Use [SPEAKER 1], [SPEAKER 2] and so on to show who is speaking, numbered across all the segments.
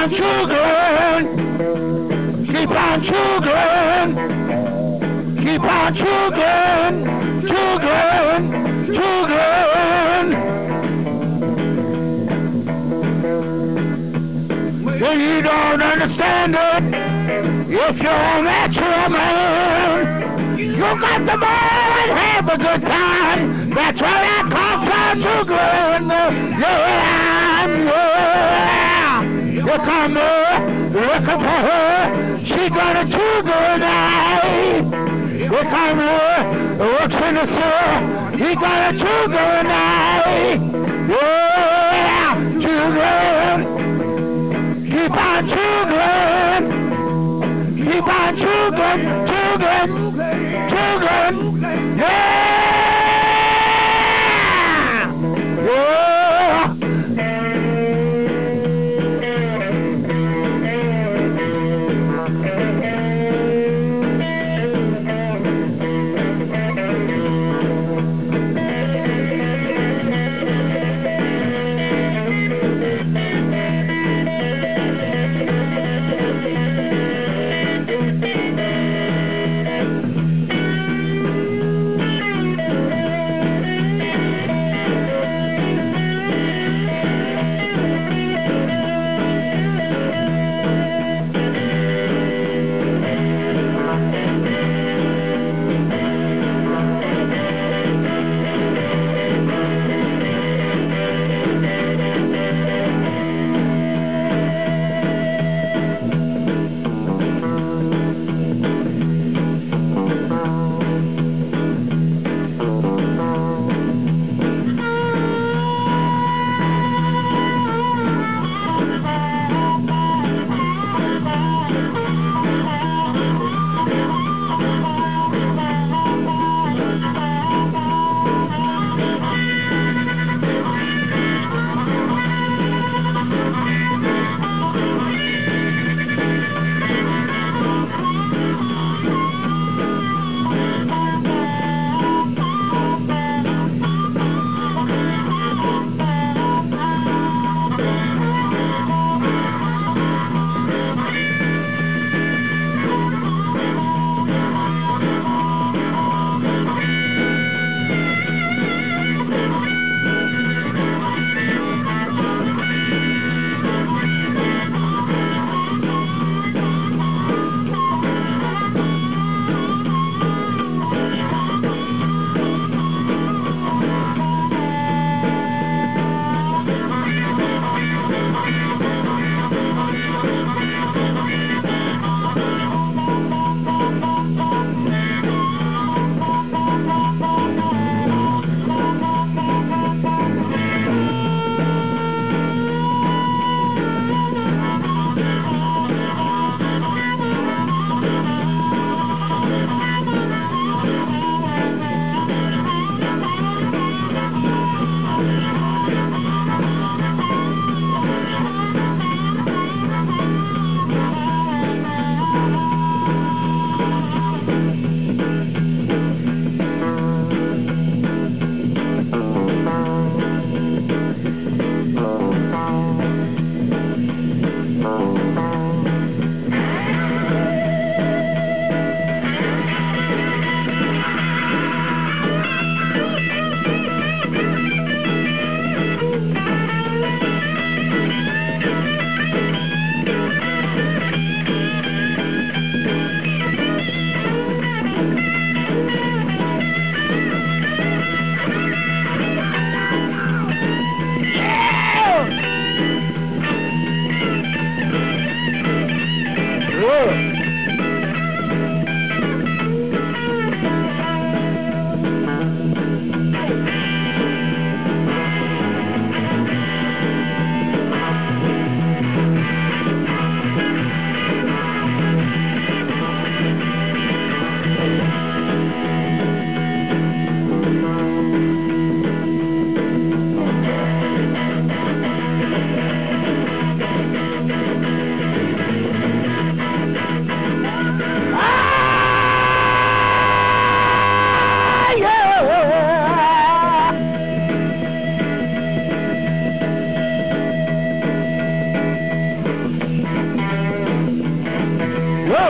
[SPEAKER 1] on chooglin. Keep on chooglin. Keep on chooglin. Chooglin. Chooglin. When you don't understand it, if you're a natural man, you got the ball and have a good time. That's why I call for chooglin. Yeah, yeah. You come here, looking for her. She got a choogle tonight. You come here, looks in the store. He got a choogle tonight. Yeah, chooglin. Keep on chooglin. Keep on chooglin, chooglin, chooglin. Yeah! Yeah!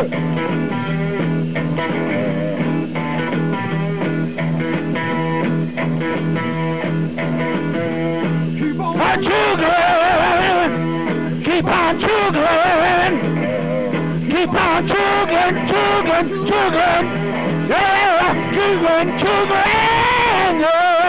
[SPEAKER 1] On Chooglin, keep on chooglin, keep on chooglin, chooglin, chooglin, yeah, chooglin, chooglin,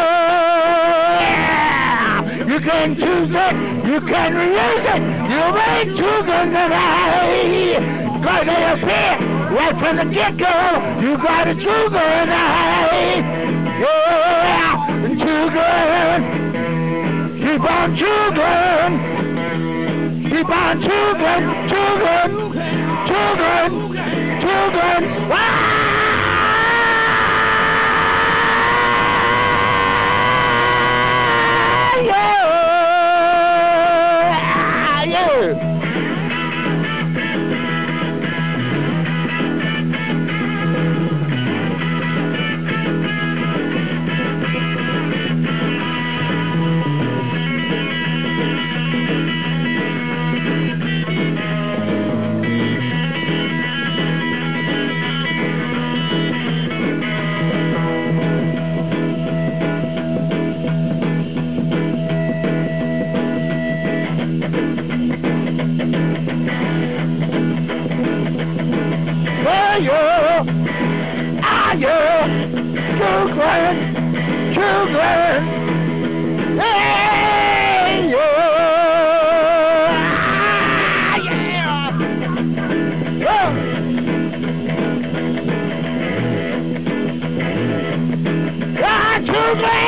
[SPEAKER 1] yeah. You can choose it, you can reuse it, you ain't chooglin tonight. Cause they appear right from the get-go, you got a choogle tonight, yeah, chooglin. Keep on chooglin, keep on chooglin, chooglin, chooglin, chooglin. Ah, yeah, yeah. Chooglin, chooglin, hey, yeah, yeah. Ah, chooglin.